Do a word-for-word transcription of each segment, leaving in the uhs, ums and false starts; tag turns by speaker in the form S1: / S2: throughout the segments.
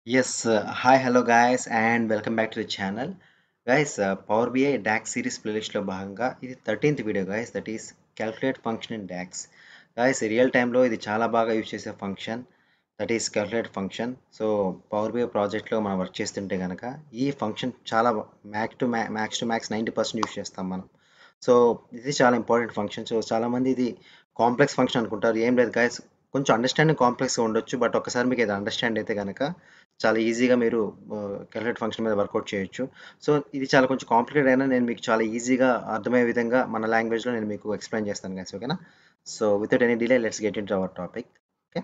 S1: Yes, uh, hi, hello guys, and welcome back to the channel. Guys, uh, Power B I DAX series playlist లో భాగంగా ఇది thirteenth video guys, that is calculate function in DAX. Guys, real టైంలో ఇది చాలా బాగా use చేసే function, that is calculate function. So power BI ప్రాజెక్ట్లో మనం వర్క్ చేస్తుంటే కనుక ఈ ఫంక్షన్ చాలా మ్యాక్స్ టు మ్యా max to max ninety percent use చేస్తాం మనం. సో ఇది చాలా ఇంపార్టెంట్ ఫంక్షన్. సో చాలామంది ఇది కాంప్లెక్స్ ఫంక్షన్ అనుకుంటారు. ఏం లేదు గాయస్, కొంచెం అండర్స్టాండింగ్ కాంప్లెక్స్గా ఉండొచ్చు, బట్ ఒకసారి మీకు ఇది అండర్స్టాండ్ అయితే కనుక చాలా ఈజీగా మీరు క్యాలిక్యులేట్ ఫంక్షన్ మీద వర్కౌట్ చేయొచ్చు. సో ఇది చాలా కొంచెం కాంప్లికేటెడ్ అయినా నేను మీకు చాలా ఈజీగా అర్థమయ్యే విధంగా మన లాంగ్వేజ్లో నేను మీకు ఎక్స్ప్లెయిన్ చేస్తాను గైస్, ఓకేనా? So without any delay let's get into our topic. Okay,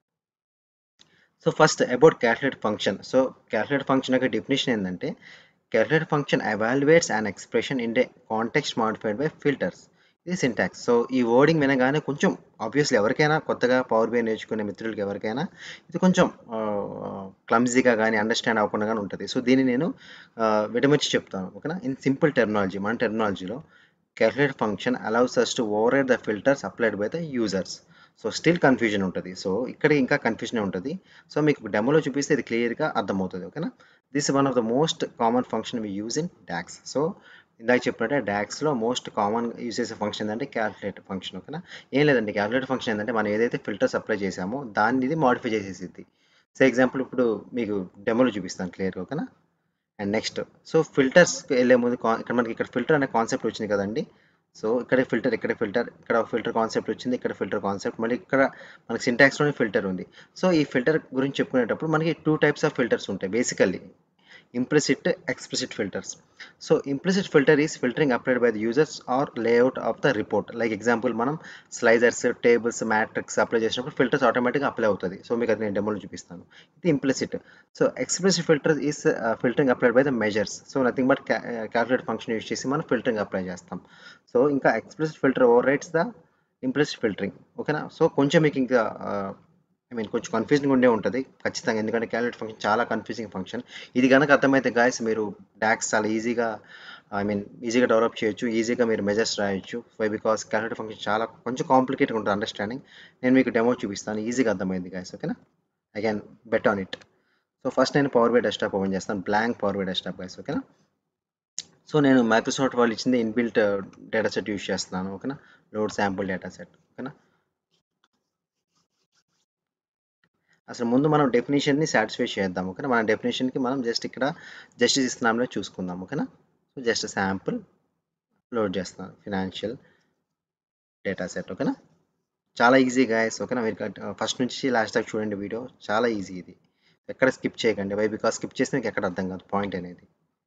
S1: so first about calculate function. So calculate function యొక్క డెఫినేషన్ ఏంటంటే, calculate function evaluates an expression in a context modified by filters. ఇది syntax. So ఈ wording వినగానే కొంచెం obviously ఎవరికైనా కొత్తగా power BI నేర్చుకునే మిత్రులకి ఎవరికైనా ఇది కొంచెం క్లమ్జీగా కానీ అండర్స్టాండ్ అవ్వకుండా కానీ ఉంటుంది. సో దీన్ని నేను విడమర్చి చెప్తాను, ఓకేనా? ఇన్ సింపుల్ టెర్మినాలజీ, మన టెర్మినాలజీలో calculate function allows us to override the filters applied by the users. So still confusion ఉంటుంది. సో ఇక్కడ ఇంకా కన్ఫ్యూజన్ ఉంటుంది. సో మీకు డెమోలో చూపిస్తే ఇది క్లియర్గా అర్థమవుతుంది, ఓకేనా? This one of the most common function we use in DAX. So ఇందాక చెప్పినట్టే డాక్స్లో మోస్ట్ కామన్ యూజ్ చేసే ఫంక్షన్ ఏంటంటే క్యాల్కులేట్ ఫంక్షన్, ఓకేనా? ఏం లేదండి, క్యాల్కులేట్ ఫంక్షన్ ఏంటంటే మనం ఏదైతే ఫిల్టర్స్ అప్లై చేసామో దాన్ని ఇది మాడిఫై చేసేసిద్ది. సో ఎగ్జాంపుల్ ఇప్పుడు మీకు డెమోలో చూపిస్తాను క్లియర్గా, ఓకేనా? అండ్ నెక్స్ట్, సో ఫిల్టర్స్కి వెళ్ళే ముందు ఇక్కడ మనకి ఇక్కడ ఫిల్టర్ అనే కాన్సెప్ట్ వచ్చింది కదండి. సో ఇక్కడ ఫిల్టర్, ఇక్కడ ఫిల్టర్, ఇక్కడ ఫిల్టర్ కాన్సెప్ట్ వచ్చింది, ఇక్కడ ఫిల్టర్ కాన్సెప్ట్, మళ్ళీ ఇక్కడ మనకి సింటాక్స్లోనే ఫిల్టర్ ఉంది. సో ఈ ఫిల్టర్ గురించి చెప్పుకునేటప్పుడు మనకి టూ టైప్స్ ఆఫ్ ఫిల్టర్స్ ఉంటాయి basically, implicit explicit filters. So implicit filter is filtering applied by the users or layout of the report. Like example, మనం స్లైజర్స్, టేబుల్స్, మ్యాట్రిక్స్ అప్లై చేసినప్పుడు filters ఆటోమేటిక్గా apply అవుతుంది. So మీకు అది నేను డెమోలో చూపిస్తాను. ఇది implicit. So explicit filter is filtering applied by the measures. So nothing but calculate function use చేసి మనం ఫిల్టరింగ్ అప్లై చేస్తాం. సో ఇంకా explicit filter overwrites the implicit filtering, ఓకేనా? సో కొంచెం మీకు ఇంకా ఐ మీన్ కొంచెం కన్ఫ్యూజింగ్ ఉండే ఉంటుంది ఖచ్చితంగా, ఎందుకంటే క్యాలిక్యులేట్ ఫంక్షన్ చాలా కన్ఫ్యూజింగ్ ఫంక్షన్. ఇది కనుక అర్థమైతే గాయస్ మీరు డాక్స్ చాలా ఈజీగా ఐ మీన్ ఈజీగా డెవలప్ చేయొచ్చు, ఈజీగా మీరు మెజర్స్ రాయొచ్చు. వై బికాస్ క్యాలిక్యులేట్ ఫంక్షన్ చాలా కొంచెం కాంప్లికేట్గా ఉంటుంది అండర్స్టాండింగ్. నేను మీకు డెమో చూపిస్తాను, ఈజీగా అర్థమైంది గాయస్, ఓకేనా? I can bet on it. So first నేను పవర్ బై డెస్క్టాప్ ఓపెన్ చేస్తాను, blank Power BI desktop guys, ఓకేనా? సో నేను మైక్రోసాఫ్ట్ వాళ్ళు ఇచ్చింది ఇన్బిల్ట్ డేటా సెట్ యూజ్ చేస్తున్నాను, ఓకేనా? లోడ్ శాంపుల్ డేటా సెట్, ఓకేనా? అసలు ముందు మనం డెఫినేషన్ని సాటిస్ఫై చేద్దాం, ఓకేనా? మన డెఫినేషన్కి మనం జస్ట్ ఇక్కడ జస్టిస్ ఇస్తున్నాంలో చూసుకుందాం, ఓకేనా? సో జస్ట్ శాంపుల్ లోడ్ చేస్తున్నాను, ఫినాన్షియల్ డేటా సెట్, ఓకేనా? చాలా ఈజీ గాయస్, ఓకేనా? మీరు ఫస్ట్ నుంచి లాస్ట్ దాకా చూడండి వీడియో, చాలా ఈజీ ఇది, ఎక్కడ స్కిప్ చేయకండి. వై బికాస్ స్కిప్ చేస్తే మీకు ఎక్కడ అర్థం కాదు పాయింట్ అనేది.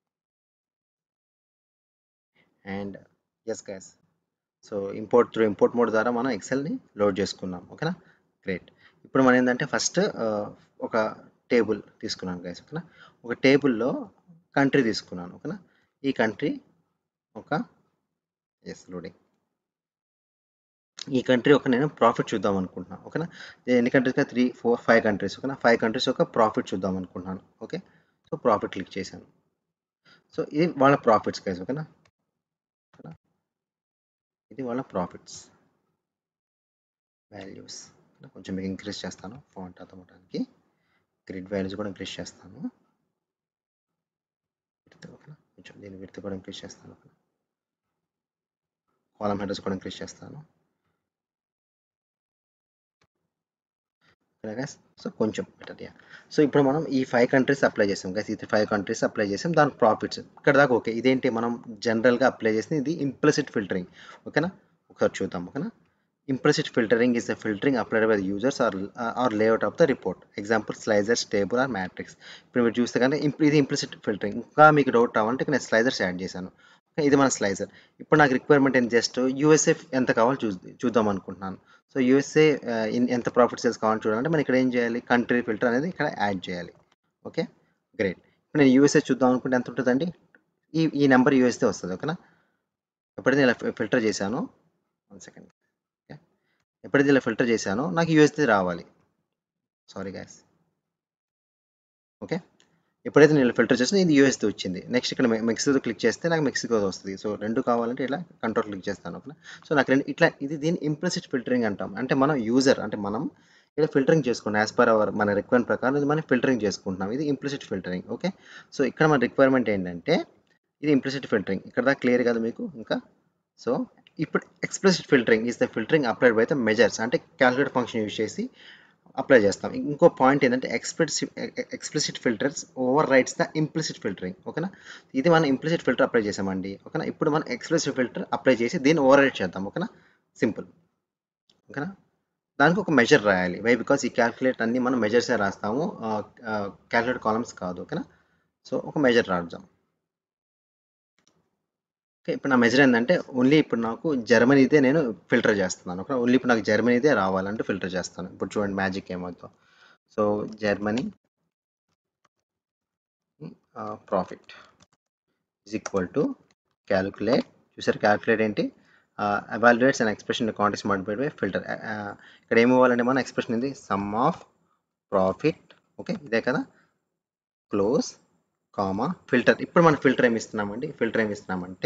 S1: And yes guys, so import through import mode ద్వారా మనం ఎక్సెల్ని లోడ్ చేసుకున్నాం, ఓకేనా? గ్రేట్. ఇప్పుడు మనం ఏంటంటే ఫస్ట్ ఒక టేబుల్ తీసుకున్నాను గైస్, ఓకేనా? ఒక టేబుల్లో కంట్రీ తీసుకున్నాను, ఓకేనా? ఈ కంట్రీ ఒక ఎస్ లోడింగ్, ఈ కంట్రీ ఒక నేను ప్రాఫిట్ చూద్దాం అనుకుంటున్నాను, ఓకేనా? ఎన్ని countries? Three four five countries, ఓకేనా? ఫైవ్ కంట్రీస్ ఒక ప్రాఫిట్ చూద్దాం అనుకుంటున్నాను, ఓకే? సో ప్రాఫిట్ క్లిక్ చేశాను. సో ఇది వాళ్ళ ప్రాఫిట్స్ గైస్, ఓకేనా? ఇది వాళ్ళ ప్రాఫిట్స్ వాల్యూస్. కొంచెం మీకు ఇంక్రీజ్ చేస్తాను ఫాంట్ అర్థమవడానికి, గ్రిడ్ వాల్యూస్ కూడా ఇంక్రీజ్ చేస్తాను, కొంచెం దీని విడ్త్ కూడా ఇంక్రీజ్ చేస్తాను, కాలమ్ హెడర్స్ కూడా ఇంక్రీజ్ చేస్తాను, సో కొంచెం బెటర్. యా, సో ఇప్పుడు మనం ఈ ఫైవ్ కంట్రీస్ అప్లై చేసాం గైస్, ఇది ఫైవ్ కంట్రీస్ అప్లై చేసాం, దాని ప్రాఫిట్స్ ఇక్కడ దాకా ఓకే. ఇదేంటి మనం జనరల్గా అప్లై చేసింది, ఇది ఇంప్లిసిట్ ఫిల్టరింగ్, ఓకేనా? ఒకసారి చూద్దాం, ఓకేనా? Implicit filtering is the filtering applied by the users or uh, or layout of the report. Example, slicers, table or matrix. ఇప్పుడు మీరు చూస్తే కానీ ఇది ఇంప్లిసిట్ ఫిల్టరింగ్. ఇంకా మీకు డౌట్ రావాలంటే నేను స్లైజర్స్ యాడ్ చేశాను, ఇది మన స్లైజర్. ఇప్పుడు నాకు రిక్వైర్మెంట్ ఏంటి, జస్ట్ యూఎస్ఏ ఎంత కావాలో చూ చూద్దాం అనుకుంటున్నాను. సో యూఎస్ఏ ఎంత ప్రాఫిట్ సేల్స్ కావాలని చూడాలంటే మనం ఇక్కడ ఏం చేయాలి, కంట్రీ ఫిల్టర్ అనేది ఇక్కడ యాడ్ చేయాలి, ఓకే? గ్రేట్. ఇప్పుడు నేను యూఎస్ఏ చూద్దాం అనుకుంటే ఎంత ఉంటుందండి, ఈ ఈ నెంబర్ యూఎస్ఏ వస్తుంది, ఓకేనా? ఎప్పుడైతే ఇలా ఫిల్టర్ చేశాను, వన్ సెకండ్, ఎప్పుడైతే ఇలా ఫిల్టర్ చేశానో నాకు యూఎస్ఏ రావాలి, సారీ గ్యాస్, ఓకే? ఎప్పుడైతే నేను ఫిల్టర్ చేసినా ఇది యూఎస్ఏ వచ్చింది. నెక్స్ట్ ఇక్కడ మెక్సికో క్లిక్ చేస్తే నాకు మెక్సికో వస్తుంది. సో రెండు కావాలంటే ఇలా కంట్రోల్ క్లిక్ చేస్తాను, ఓకే? సో నాకు రెండు ఇట్లా, ఇది దీని ఇంప్లిసిట్ ఫిల్టరింగ్ అంటాం. అంటే మనం యూజర్ అంటే మనం ఇలా ఫిల్టరింగ్ చేసుకోండి యాజ్ పర్ అవర్ మన రిక్వైర్మెంట్ ప్రకారం ఇది మనం ఫిల్టరింగ్ చేసుకుంటున్నాం. ఇది ఇంప్లిసిట్ ఫిల్టరింగ్. ఓకే. సో ఇక్కడ మన రిక్వైర్మెంట్ ఏంటంటే ఇది ఇంప్లిసిట్ ఫిల్టరింగ్. ఇక్కడ దాకా క్లియర్ కదా మీకు ఇంకా? సో ఇప్పుడు explicit filtering is the filtering applied by the measures, అంటే క్యాలిక్యులేట్ ఫంక్షన్ యూజ్ చేసి అప్లై చేస్తాం. ఇంకో పాయింట్ ఏంటంటే explicit explicit filters overwrites the implicit filtering. ఓకేనా? ఇది మనం ఇంప్లిసిట్ ఫిల్టర్ అప్లై చేసామండి. ఓకేనా? ఇప్పుడు మనం ఎక్స్ప్లిసిట్ ఫిల్టర్ అప్లై చేసి దీన్ని ఓవర్ రైట్ చేద్దాం. ఓకేనా? సింపుల్. ఓకేనా? దానికి ఒక మెజర్ రాయాలి. వై? బికాస్ ఈ క్యాలిక్యులేట్ అన్ని మనం మెజర్సే రాస్తాము, క్యాలిక్యులేట్ కాలమ్స్ కాదు. ఓకేనా? సో ఒక మెజర్ రాద్దాం. ఓకే. ఇప్పుడు నా మెజర్ ఏంటంటే ఓన్లీ ఇప్పుడు నాకు జర్మనీదే నేను ఫిల్టర్ చేస్తున్నాను. ఓకే. ఓన్లీ ఇప్పుడు నాకు జర్మనీదే రావాలంటే ఫిల్టర్ చేస్తాను. ఇప్పుడు చూడండి మ్యాజిక్ ఏమవుతుందో. So Germany profit is equal to calculate. చూసారు క్యాలిక్యులేట్ ఏంటి? Evaluates and expression context multiplied by filter. ఇక్కడ ఏమి ఇవ్వాలంటే మన ఎక్స్ప్రెషన్ ఇది సమ్ ఆఫ్ ప్రాఫిట్. ఓకే ఇదే కదా. Close comma filter. ఇప్పుడు మనం ఫిల్టర్ ఏమి ఇస్తున్నామండి? ఫిల్టర్ ఏమి ఇస్తున్నామంటే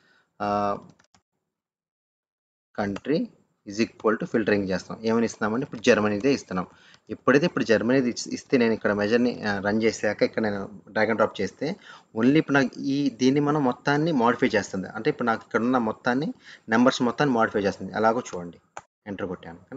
S1: country is equal to filtering చేస్తాం. ఏమని ఇస్తున్నామంటే ఇప్పుడు జర్మనీదే ఇస్తున్నాం. ఎప్పుడైతే ఇప్పుడు జర్మనీది ఇస్తే నేను ఇక్కడ మెజర్ని రన్ చేసాక ఇక్కడ నేను డ్రాగ్ అండ్ డ్రాప్ చేస్తే ఓన్లీ ఇప్పుడు నాకు ఈ దీన్ని మనం మొత్తాన్ని మోడిఫై చేస్తుంది. అంటే ఇప్పుడు నాకు ఇక్కడ ఉన్న మొత్తాన్ని నెంబర్స్ మొత్తాన్ని మోడిఫై చేస్తుంది. అలాగో చూడండి ఎంటర్ కొట్టాను. ఓకేనా?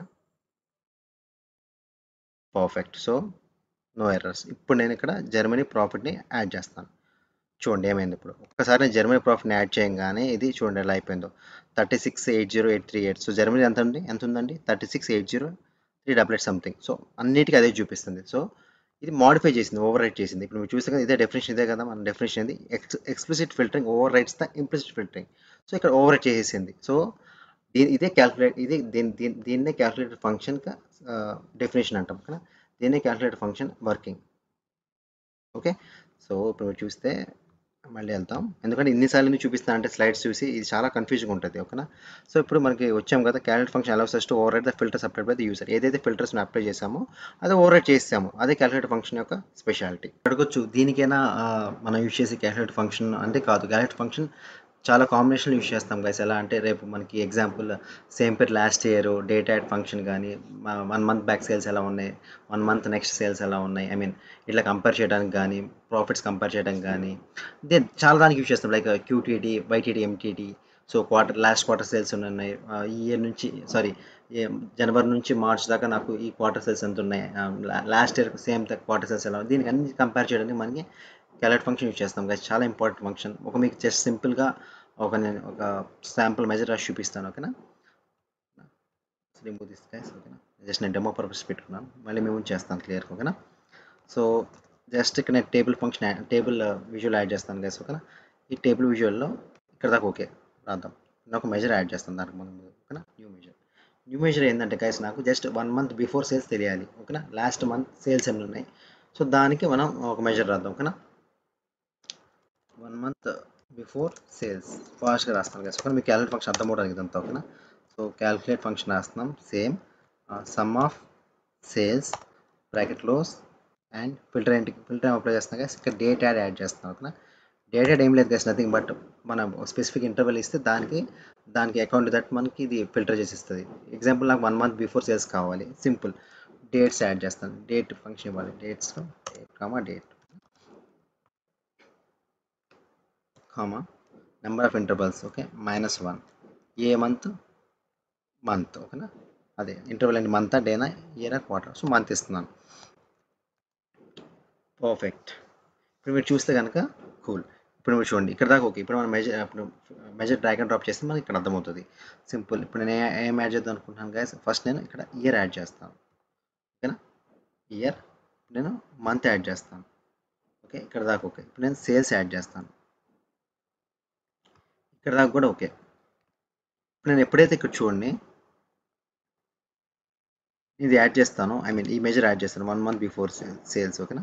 S1: పర్ఫెక్ట్. So no errors. ఇప్పుడు నేను ఇక్కడ జర్మనీ ప్రాఫిట్ని యాడ్ చేస్తాను. చూడండి ఏమైంది. ఇప్పుడు ఒక్కసారి నేను జర్మనీ ప్రాఫిట్ని యాడ్ చేయగానే ఇది చూడండి ఎలా అయిపోయిందో. Thirty six eight zero eight three eight. So Germany ఎంత అండి? ఎంత ఉందండి? Thirty six eight zero three double eight something. So అన్నిటికీ అదే చూపిస్తుంది. సో ఇది మోడిఫై చేసింది, ఓవర్ రైట్ చేసింది. ఇప్పుడు మీరు చూస్తే కదా ఇదే డెఫినేషన్, ఇదే కదా మన డెఫినేషన్. ఇది ex explicit filtering overwrites the implicit filtering. So ఇక్కడ ఓవర్ రైట్ చేసేసింది. సో దీని ఇదే క్యాల్కులేట్ ఇది దీని దీని దీన్నే క్యాల్కులేటర్ ఫంక్షన్ డెఫినేషన్ అంటాం కదా. దీన్నే calculator function working. Okay. So ఇప్పుడు మీరు చూస్తే మళ్ళీ వెళ్తాం, ఎందుకంటే ఇన్నిసార్లు ఎందుకు చూపిస్తాను అంటే స్లైడ్స్ చూసి ఇది చాలా కన్ఫ్యూజింగ్ ఉంటుంది. ఓకేనా? సో ఇప్పుడు మనకి వచ్చాం కదా, calculate function allows us to override the filters applied by the user. ఏదైతే ఫిల్టర్స్ అప్లై చేసామో అది ఓవర్రైడ్ చేసాము. అదే క్యాలిక్యులేట్ ఫంక్షన్ యొక్క స్పెషాలిటీ. అడగొచ్చు దీనికైనా మనం యూజ్ చేసే క్యాలిక్యులేట్ ఫంక్షన్ అంటే కాదు. క్యాలిక్యులేట్ ఫంక్షన్ చాలా కాంబినేషన్ యూజ్ చేస్తాం గైస్. ఎలా అంటే రేపు మనకి example same per last year date add function కానీ వన్ మంత్ బ్యాక్ సేల్స్ ఎలా ఉన్నాయి, వన్ మంత్ నెక్స్ట్ సేల్స్ ఎలా ఉన్నాయి, ఐ మీన్ ఇట్లా కంపేర్ చేయడానికి కానీ ప్రాఫిట్స్ కంపేర్ చేయడానికి కానీ దే చాలా దానికి యూజ్ చేస్తాం. Like QTD, YTD, MTD. So quarter last quarter sales ఉన్నాయి ఈ ఇయర్ నుంచి, సారీ జనవరి నుంచి మార్చ్ దాకా నాకు ఈ క్వార్టర్ సేల్స్ ఎంత ఉన్నాయి, last year same quarter sales ఎలా ఉన్నాయి, దీనికి అన్ని కంపేర్ చేయడానికి మనకి క్యాలిక్యులేట్ ఫంక్షన్ యూజ్ చేస్తాం గైస్. చాలా ఇంపార్టెంట్ ఫంక్షన్. ఒక మీకు జస్ట్ సింపుల్గా ఒక నేను ఒక శాంపుల్ మెజర్ రాసి చూపిస్తాను. ఓకేనా? Remove this guys. ఓకేనా? జస్ట్ నేను డెమో పర్పస్ పెట్టుకున్నాను, మళ్ళీ మేము చేస్తాను క్లియర్గా. ఓకేనా? సో జస్ట్ ఇక్కడ నేను table function table visual add చేస్తాను గైస్. ఓకేనా? ఈ టేబుల్ విజువల్లో ఇక్కడ దాకా ఓకే రాద్దాం. నేను ఒక మెజర్ యాడ్ చేస్తాను దానికి మనం. ఓకేనా? New measure. న్యూ మెజర్ ఏంటంటే గైస్ నాకు just one month before sales తెలియాలి. ఓకేనా? లాస్ట్ మంత్ సేల్స్ ఎన్ని ఉన్నాయి, సో దానికి మనం ఒక మెజర్ రాద్దాం. ఓకేనా? వన్ మంత్ బిఫోర్ సేల్స్ ఫాస్ట్గా రాస్తాను గైస్. ఓకే, మీకు క్యాలిక్యులేట్ ఫంక్షన్ అర్థం అవడానికి ఇదంతా. ఓకేనా? సో క్యాలిక్యులేట్ ఫంక్షన్ రాస్తున్నాం. Same sum of sales bracket close and filter ఏంటి ఫిల్టర్ అప్లై చేస్తున్నాం గైస్. ఇక్కడ డేట్ యాడ్ యాడ్ చేస్తున్నాం. ఓకేనా? డేట్ యాడ్ ఏం లేదు గైస్, నథింగ్ బట్ మనం స్పెసిఫిక్ ఇంటర్వెల్ ఇస్తే దానికి దానికి అకౌంట్ దట్ మనకి ఇది ఫిల్టర్ చేసి ఇస్తుంది. ఎగ్జాంపుల్ నాకు వన్ మంత్ బిఫోర్ సేల్స్ కావాలి, సింపుల్ డేట్స్ యాడ్ చేస్తాను. డేట్ ఫంక్షన్ ఇవ్వాలి. డేట్స్లో date comma date comma number of intervals. Okay, minus one. ఏ మంత్? మంత్. ఓకేనా? అదే ఇంటర్వల్ అంటే మంత్ డేనా ఇయరా క్వార్టర్. సో మంత్ ఇస్తున్నాను. పర్ఫెక్ట్. ఇప్పుడు మీరు చూస్తే కనుక కూల్. ఇప్పుడు మీరు చూడండి ఇక్కడ దాకా ఓకే. ఇప్పుడు మనం మెజర్ ఇప్పుడు మెజర్ డ్రాగ్ అండ్ డ్రాప్ చేస్తే మనకి ఇక్కడ అర్థమవుతుంది. సింపుల్. ఇప్పుడు నేను ఏం యాడ్ చేద్దాం అనుకుంటున్నాను గైస్, ఫస్ట్ నేను ఇక్కడ ఇయర్ యాడ్ చేస్తాను. ఓకేనా? ఇయర్. నేను మంత్ యాడ్ చేస్తాను. ఓకే, ఇక్కడ దాకా ఓకే. ఇప్పుడు నేను సేల్స్ యాడ్ చేస్తాను. ఇక్కడ దాకా కూడా ఓకే. ఇప్పుడు నేను ఎప్పుడైతే ఇక్కడ చూడండి ఇది యాడ్ చేస్తాను, ఐ మీన్ ఈ మెజర్ యాడ్ చేస్తాను వన్ మంత్ బిఫోర్ సేల్స్. ఓకేనా?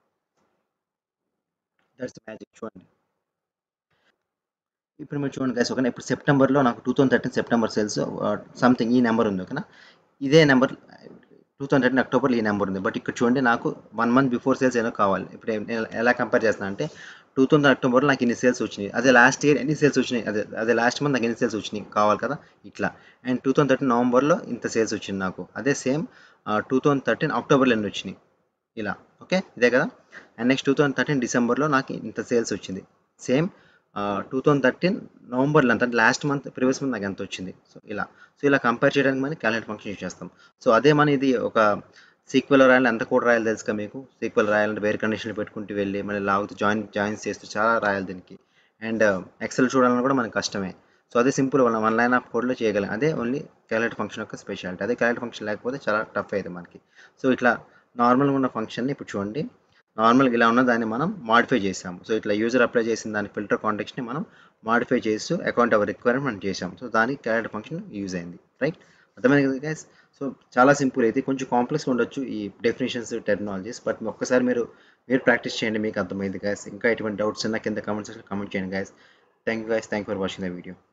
S1: That's magic. చూడండి ఇప్పుడు మీరు చూడండి గైస్. ఓకేనా? ఇప్పుడు సెప్టెంబర్లో నాకు two thousand thirteen September sales something ఈ నెంబర్ ఉంది. ఓకేనా? ఇదే నెంబర్ టూ థౌసండ్ థర్టీన్ అక్టోబర్లో ఈ నెంబర్ ఉంది. బట్ ఇక్కడ చూడండి నాకు వన్ మంత్ బిఫోర్ సేల్స్ ఏదో కావాలి. ఇప్పుడు నేను ఎలా కంపేర్ చేస్తాను అంటే టూ థౌసండ్ అక్టోబర్లో నాకు ఇన్ని సేల్స్ వచ్చినాయి, అదే లాస్ట్ ఇయర్ ఎన్ని సేల్స్ వచ్చినాయి, అదే అదే లాస్ట్ మంత్ నాకు ఎన్ని సేల్స్ వచ్చినాయి కావాలి కదా ఇట్లా. అండ్ టూ థౌసండ్ థర్టీన్ నవంబర్లో ఇంత సేల్స్ వచ్చింది నాకు, అదే సేమ్ టూ థౌసండ్ థర్టీన్ అక్టోబర్లో ఎన్ని వచ్చినాయి ఇలా. ఓకే, ఇదే కదా. And next two thousand thirteen డిసెంబర్లో నాకు ఇంత సేల్స్ వచ్చింది, సేమ్ టూ థౌసండ్ థర్టీన్ నవంబర్లో అంత, అంటే లాస్ట్ మంత్ ప్రీవియస్ మంత్ నాకు ఎంత వచ్చింది. సో ఇలా సో ఇలా కంపేర్ చేయడానికి మనం క్యాలిక్యులేట్ ఫంక్షన్ యూజ్ చేస్తాం. సో అదే మన ఇది ఒక సీక్వెల్ రాయాలి, ఎంత కూడా రాయాలి తెలుసు కదా మీకు. సీక్వెల్ రాయాలంటే వేరే కండిషన్లు పెట్టుకుంటూ వెళ్ళి మళ్ళీ లాగుతూ జాయిన్ జాయిన్స్ చేస్తూ చాలా రాయాలి దీనికి. అండ్ ఎక్సెల్ చూడాలని కూడా మనకి కష్టమే. సో అదే simple one one line of కోడ్లో చేయగలం, అదే ఓన్లీ క్యాలిక్యులేట్ ఫంక్షన్ యొక్క స్పెషాలిటీ. అదే క్యాలిక్యులేట్ ఫంక్షన్ లేకపోతే చాలా టఫ్ అవుతుంది మనకి. సో ఇట్లా నార్మల్గా ఉన్న ఫంక్షన్ని ఇప్పుడు చూడండి, నార్మల్గా ఇలా ఉన్న దాన్ని మనం మాడిఫై చేసాము. సో ఇట్లా యూజర్ అప్లై చేసిన దాని ఫిల్టర్ కాంటెక్స్ని మనం మాడిఫై చేస్తూ అకౌంట్ అవర్ రిక్వైర్మెంట్ చేసాం. సో దానికి క్యాలిక్యులేట్ ఫంక్షన్ యూజ్ అయింది, రైట్. అర్థమైంది కదా గైస్. సో చాలా సింపుల్ అయితే, కొంచెం కాంప్లెక్స్గా ఉండొచ్చు ఈ డెఫినేషన్స్ టెర్మినాలజీస్, బట్ ఒక్కసారి మీరు మీరు ప్రాక్టీస్ చేయండి, మీకు అర్థమైంది గైస్. ఇంకా ఎటువంటి డౌట్స్ ఉన్నా కింద కామెంట్ సెక్షన్లో కామెంట్ చేయండి guys. Thank you guys, thank you for watching the video.